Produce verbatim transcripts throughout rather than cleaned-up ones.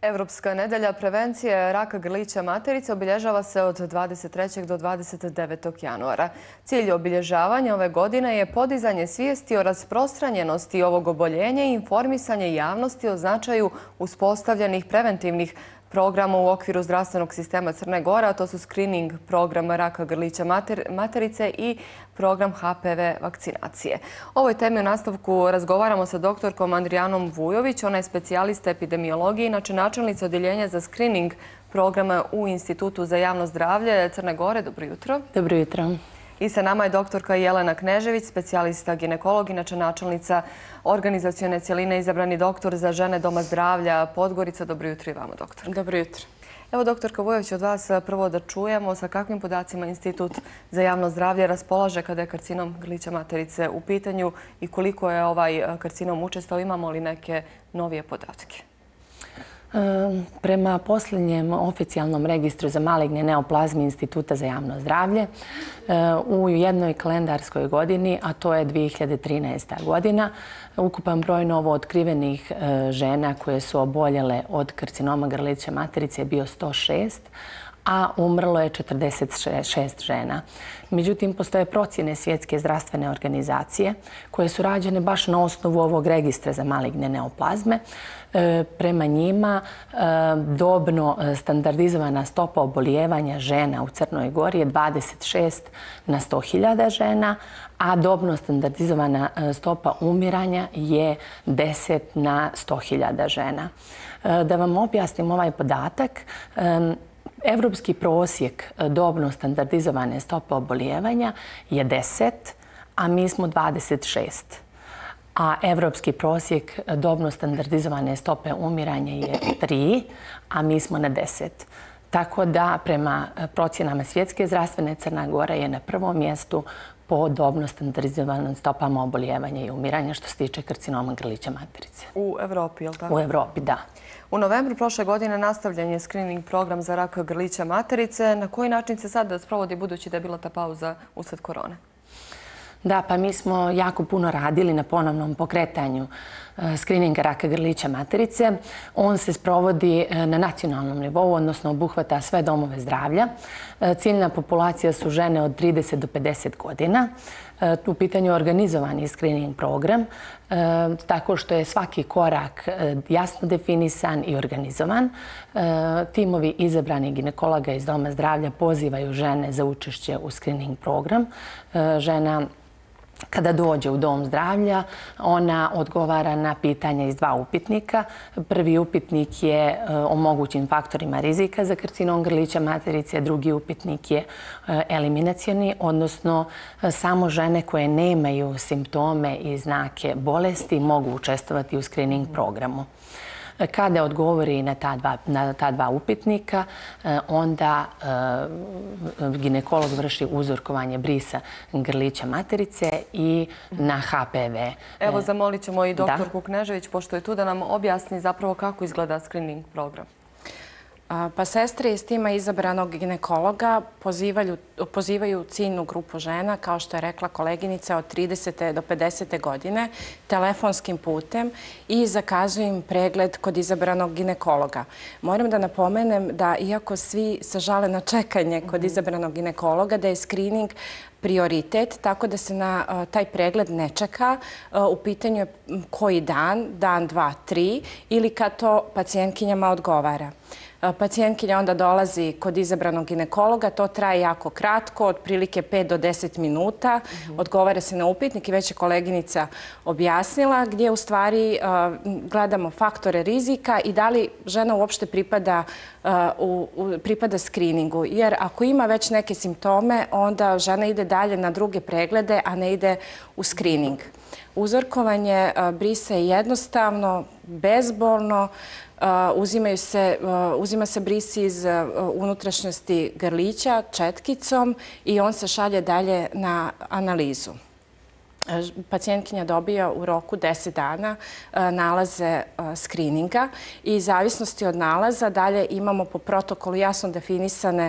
Evropska nedelja prevencije raka grlića materice obilježava se od dvadeset trećeg do dvadeset devetog januara. Cilj obilježavanja ove godine je podizanje svijesti o rasprostranjenosti ovog oboljenja i informisanje javnosti o značaju uspostavljenih preventivnih programa u okviru zdravstvenog sistema Crne Gore, a to su screening program raka grlića materice i program H P V vakcinacije. O ovoj temi u nastavku razgovaramo sa doktorkom Andrijanom Vujović. Ona je specijalista epidemiologije, inače načelnica odjeljenja za screening programa u Institutu za javno zdravlje Crne Gore. Dobro jutro. Dobro jutro. I sa nama je doktorka Jelena Knežević, specijalista ginekolog, inače načelnica organizacione cjeline, izabrani doktor za žene Doma zdravlja Podgorica. Dobro jutro i vama, doktorka. Dobro jutro. Evo, doktorka Vujović, od vas prvo da čujemo sa kakvim podacima Institut za javno zdravlje raspolaže kada je karcinom grlića materice u pitanju i koliko je ovaj karcinom učestao. Imamo li neke novije podatke? Prema posljednjem oficijalnom registru za maligne neoplazme Instituta za javno zdravlje, u jednoj kalendarskoj godini, a to je dvije hiljade trinaesta. godina, ukupan broj novo otkrivenih žena koje su oboljele od karcinoma grlića materice je bio sto šest, a umrlo je četrdeset šest žena. Međutim, postoje procjene Svjetske zdravstvene organizacije koje su rađene baš na osnovu ovog registra za maligne neoplazme. Prema njima dobno standardizovana stopa obolijevanja žena u Crnoj Gori je dvadeset šest na sto hiljada žena, a dobno standardizovana stopa umiranja je deset na sto hiljada žena. Da vam objasnim ovaj podatak, evropski prosjek dobno standardizovane stope obolijevanja je deset, a mi smo dvadeset šest. A evropski prosjek dobno standardizovane stope umiranja je tri, a mi smo na deset. Tako da, prema procjenama Svjetske zdravstvene, Crna Gora je na prvom mjestu po dobno standardizovanim stopama obolijevanja i umiranja što se tiče karcinoma grlića materice. U Evropi, je li tako? U Evropi, da. U novembru prošle godine nastavljen je screening program za rak grlića materice. Na koji način se sad sprovodi, budući da je bila ta pauza usred korone? Da, pa mi smo jako puno radili na ponovnom pokretanju screeninga raka grlića materice. On se sprovodi na nacionalnom nivou, odnosno obuhvata sve domove zdravlja. Ciljna populacija su žene od trideset do pedeset godina. U pitanju je organizovani screening program, tako što je svaki korak jasno definisan i organizovan. Timovi izabranih ginekologa iz Doma zdravlja pozivaju žene za učešće u screening program. Žena kada dođe u Dom zdravlja, ona odgovara na pitanja iz dva upitnika. Prvi upitnik je o mogućim faktorima rizika za karcinom grlića materice, drugi upitnik je eliminacioni, odnosno samo žene koje nemaju simptome i znake bolesti mogu učestvovati u screening programu. Kada odgovori na ta dva, na ta dva upitnika, onda ginekolog vrši uzorkovanje brisa grlića materice i na H P V. Evo, zamolit ćemo i doktorku Knežević, pošto je tu, da nam objasni zapravo kako izgleda screening program. Pa sestre iz tima izabranog ginekologa pozivaju, pozivaju ciljnu grupu žena, kao što je rekla koleginica, od tridesete do pedesete godine, telefonskim putem i zakazuju im pregled kod izabranog ginekologa. Moram da napomenem da, iako svi se žale na čekanje kod izabranog ginekologa, da je screening prioritet, tako da se na taj pregled ne čeka. U pitanju je koji dan, dan, dva, tri, ili kad to pacijentkinjama odgovara. Pacijentkinja onda dolazi kod izabranog ginekologa, to traje jako kratko, otprilike pet do deset minuta, odgovara se na upitnik i već je koleginica objasnila gdje u stvari gledamo faktore rizika i da li žena uopšte pripada, u, pripada screeningu. Jer ako ima već neke simptome, onda žena ide dalje na druge preglede, a ne ide u screening. Uzorkovanje brisa je jednostavno, bezbolno. Uzimaju se, uzima se bris iz unutrašnjosti grlića četkicom i on se šalje dalje na analizu. pacijentkinja dobija u roku deset dana nalaze skrininga i zavisnosti od nalaza dalje imamo po protokolu jasno definisane,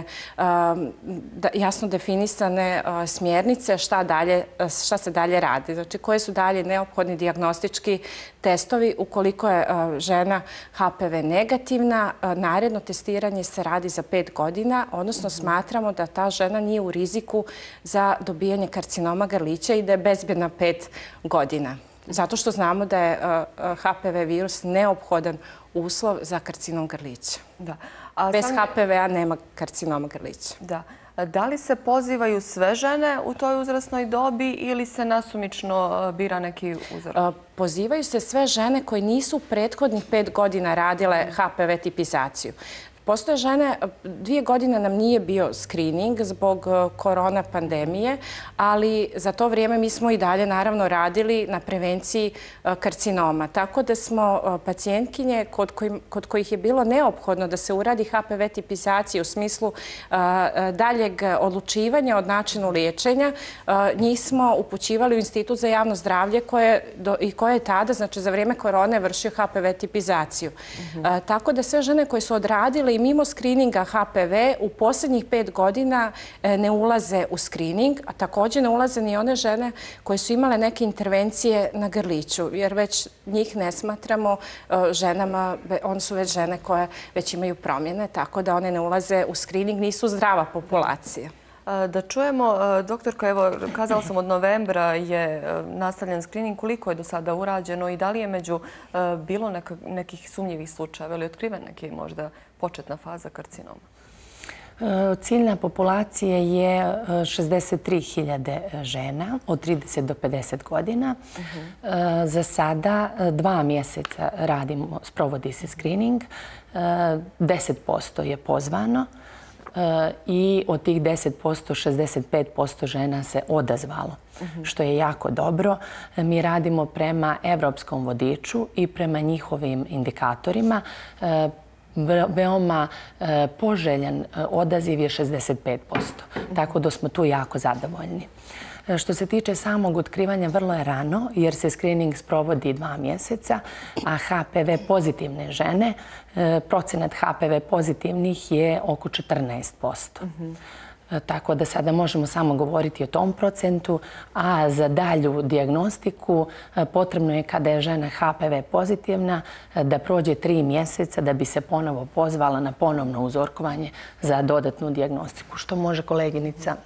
jasno definisane smjernice šta, dalje, šta se dalje radi. Znači koje su dalje neophodni dijagnostički testovi ukoliko je žena H P V negativna. Naredno testiranje se radi za pet godina, odnosno smatramo da ta žena nije u riziku za dobijanje karcinoma grlića i da je bezbjedna pet godina. Zato što znamo da je H P V virus neophodan uslov za karcinom grlića. Da. Bez H P V-a nema karcinoma grlića. Da. Da li se pozivaju sve žene u toj uzrasnoj dobi ili se nasumično bira neki uzorak? Pozivaju se sve žene koje nisu prethodnih pet godina radile H P V tipizaciju. Postoje žene, dvije godine nam nije bio screening zbog korona pandemije, ali za to vrijeme mi smo i dalje naravno radili na prevenciji karcinoma. Tako da smo pacijentkinje kod, koj, kod kojih je bilo neophodno da se uradi H P V tipizacija u smislu daljeg odlučivanja od načinu liječenja, njih smo upućivali u Institut za javno zdravlje koje, do, i koje je tada, znači za vrijeme korone, vršio H P V tipizaciju. Uh-huh. Tako da sve žene koje su odradile i mimo skrininga H P V u posljednjih pet godina ne ulaze u skrining, a također ne ulaze ni one žene koje su imale neke intervencije na grliću, jer već njih ne smatramo ženama, one su već žene koje već imaju promjene, tako da one ne ulaze u skrining, nisu zdrava populacija. Da čujemo, doktorka, evo, kazala sam od novembra je nastavljen skrining. Koliko je do sada urađeno i da li je među bilo neka, nekih sumnjivih slučajeva ili otkriven neki možda početna faza karcinoma? Ciljna populacija je šezdeset tri hiljade žena od trideset do pedeset godina. Uh-huh. Za sada dva mjeseca radimo, sprovodi se skrining. deset posto je pozvano. I od tih deset posto, šezdeset pet posto žena se odazvalo, uh-huh. što je jako dobro. Mi radimo prema evropskom vodiču i prema njihovim indikatorima. Veoma poželjan odaziv je šezdeset pet posto, tako da smo tu jako zadovoljni. Što se tiče samog otkrivanja, vrlo je rano jer se screening sprovodi dva mjeseca, a H P V pozitivne žene, procenat H P V pozitivnih je oko četrnaest posto. Uh-huh. Tako da sada možemo samo govoriti o tom procentu, a za dalju dijagnostiku potrebno je kada je žena H P V pozitivna da prođe tri mjeseca da bi se ponovo pozvala na ponovno uzorkovanje za dodatnu dijagnostiku, što može koleginica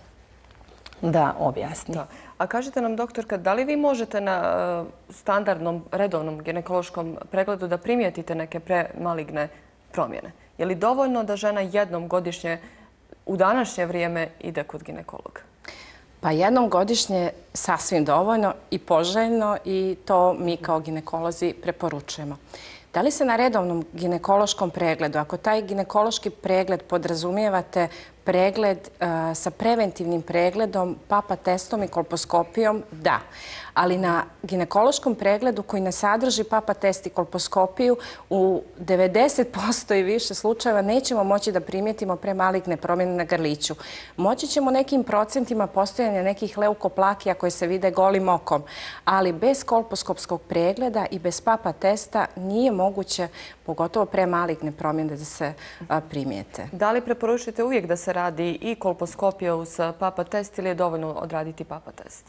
da objasni. Da. A kažete nam, doktorka, da li vi možete na standardnom, redovnom ginekološkom pregledu da primijetite neke premaligne promjene? Je li dovoljno da žena jednom godišnje u današnje vrijeme ide kod ginekologa? Pa jednom godišnje sasvim dovoljno i poželjno i to mi kao ginekolozi preporučujemo. Da li se na redovnom ginekološkom pregledu, ako taj ginekološki pregled podrazumijevate pregled uh, sa preventivnim pregledom, papa testom i kolposkopijom, da. Ali na ginekološkom pregledu koji ne sadrži papa test i kolposkopiju, u devedeset posto i više slučajeva nećemo moći da primijetimo premaligne promjene na grliću. Moći ćemo nekim procentima postojanja nekih leukoplakija koje se vide golim okom, ali bez kolposkopskog pregleda i bez papa testa nije moguće, pogotovo premaligne promjene, da se a, primijete. Da li preporučujete uvijek da se radi i kolposkopija uz papa test ili je dovoljno odraditi papa test?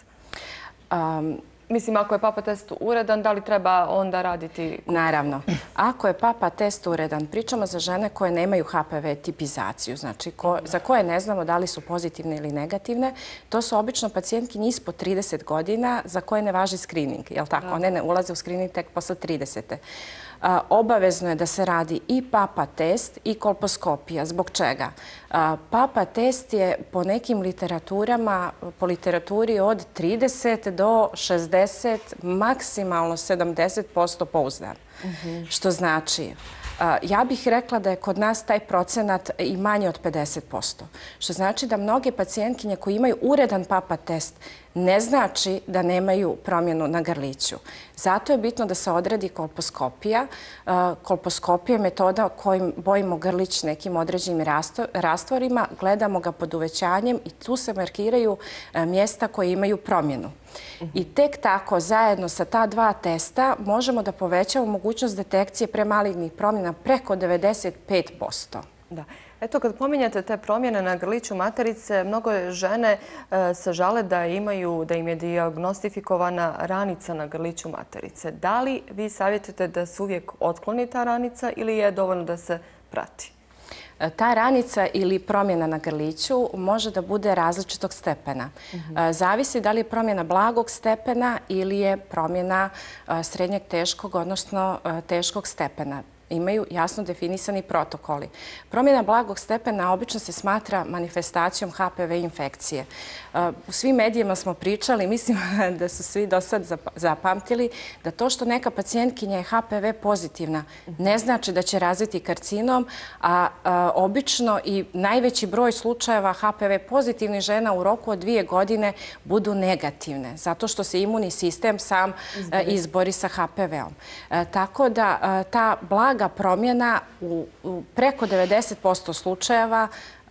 Um, Mislim, ako je papa test uredan, da li treba onda raditi? Naravno. Ako je papa test uredan, pričamo za žene koje nemaju H P V tipizaciju, znači ko, za koje ne znamo da li su pozitivne ili negativne, to su obično pacijentkinje ispod trideset godina za koje ne važi screening, jel tako? Da. One ne ulaze u screening tek posle tridesete. A, obavezno je da se radi i papa test i kolposkopija. Zbog čega? A, papa test je po nekim literaturama, po literaturi od trideset do šezdeset, maksimalno sedamdeset posto pouzdan. Mm-hmm. Što znači, a, ja bih rekla da je kod nas taj procenat i manje od pedeset posto. Što znači da mnoge pacijentkinje koji imaju uredan papa test ne znači da nemaju promjenu na grliću. Zato je bitno da se odredi kolposkopija. Kolposkopija je metoda kojim bojimo grlić nekim određenim rastvorima, gledamo ga pod uvećanjem i tu se markiraju mjesta koje imaju promjenu. I tek tako, zajedno sa ta dva testa, možemo da povećamo mogućnost detekcije premalignih promjena preko devedeset pet posto. Da. Eto, kad pominjate te promjene na grliću materice, mnogo žene e, se žale da imaju, da im je dijagnostifikovana ranica na grliću materice. Da li vi savjetujete da se uvijek otkloni ta ranica ili je dovoljno da se prati? Ta ranica ili promjena na grliću može da bude različitog stepena. Zavisi da li je promjena blagog stepena ili je promjena srednjeg teškog, odnosno teškog stepena. Imaju jasno definisani protokoli. Promjena blagog stepena obično se smatra manifestacijom H P V infekcije. U svim medijima smo pričali, mislim da su svi do sad zapamtili, da to što neka pacijentkinja je H P V pozitivna ne znači da će razviti karcinom, a obično i najveći broj slučajeva H P V pozitivnih žena u roku od dvije godine budu negativne, zato što se imunni sistem sam izbori sa H P V-om. Tako da ta blaga promjena u preko devedeset posto slučajeva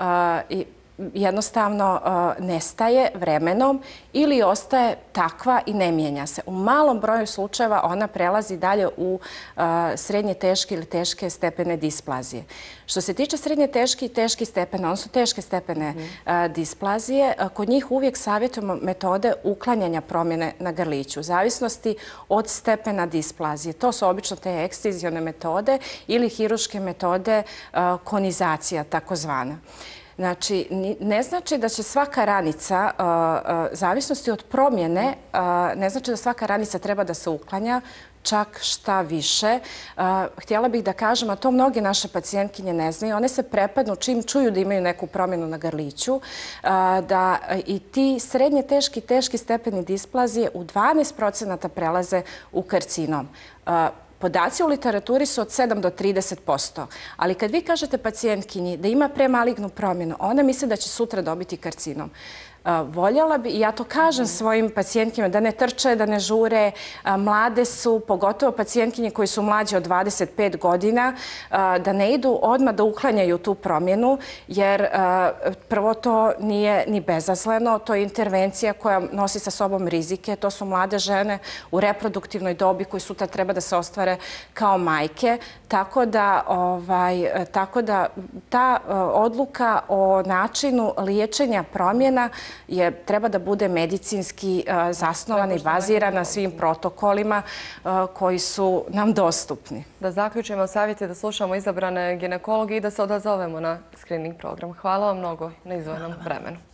jednostavno nestaje vremenom ili ostaje takva i ne mijenja se. U malom broju slučajeva ona prelazi dalje u srednje teške ili teške stepene displazije. Što se tiče srednje teške i teški stepena, ono su teške stepene displazije, kod njih uvijek savjetujemo metode uklanjanja promjene na grliću, u zavisnosti od stepena displazije. To su obično te ekstizione metode ili hiruške metode konizacija, takozvana. Znači, ne znači da će svaka ranica, zavisnosti od promjene, ne znači da svaka ranica treba da se uklanja, čak šta više. Htjela bih da kažem, a to mnoge naše pacijentkinje ne znaju, one se prepadnu čim čuju da imaju neku promjenu na grliću, da i ti srednje teški, teški stepeni displazije u dvanaest procenata prelaze u karcinom. Podaci u literaturi su od sedam do trideset posto, ali kad vi kažete pacijentkinji da ima premalignu promjenu, ona misli da će sutra dobiti karcinom. Voljela bi, i ja to kažem svojim pacijentkima, da ne trče, da ne žure, mlade su, pogotovo pacijentkinje koji su mlađe od dvadeset pet godina, da ne idu odmah da uklanjaju tu promjenu, jer prvo to nije ni bezazleno, to je intervencija koja nosi sa sobom rizike, to su mlade žene u reproduktivnoj dobi koji sutra treba da se ostvare kao majke, tako da, ovaj, tako da ta odluka o načinu liječenja promjena je, treba da bude medicinski uh, zasnovana i bazirana na svim protokolima uh, koji su nam dostupni. Da zaključimo, savjet je da slušamo izabrane ginekologe i da se odazovemo na screening program. Hvala vam mnogo na izdvojenom vremenu.